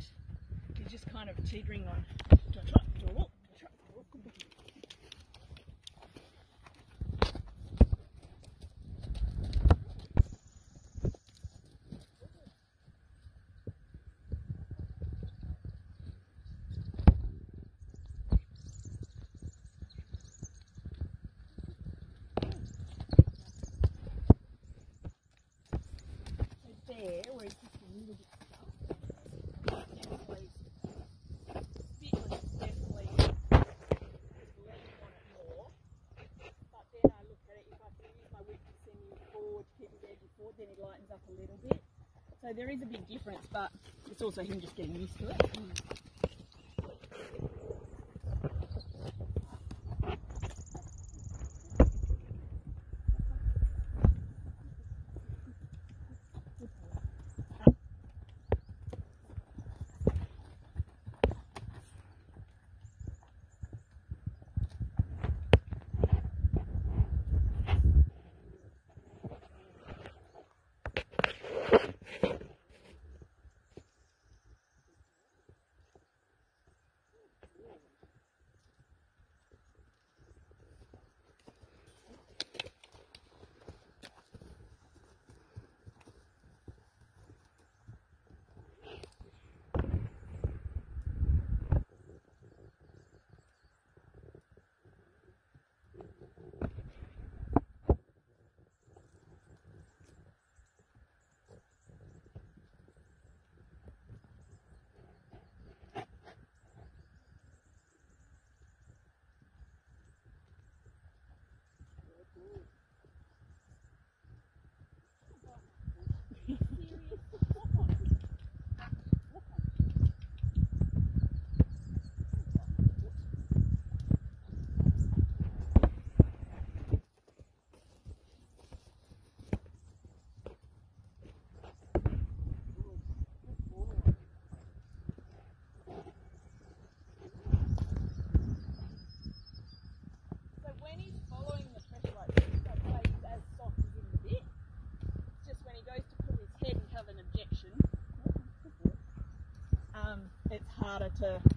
point is just kind of teetering on. There, where it's just a little bit stuck, definitely, definitely leaning on it more. But then I look at it, if I can use my whip to send you forward, to keep his edge forward, then it lightens up a little bit. So there is a big difference, but it's also him just getting used to it. It's harder to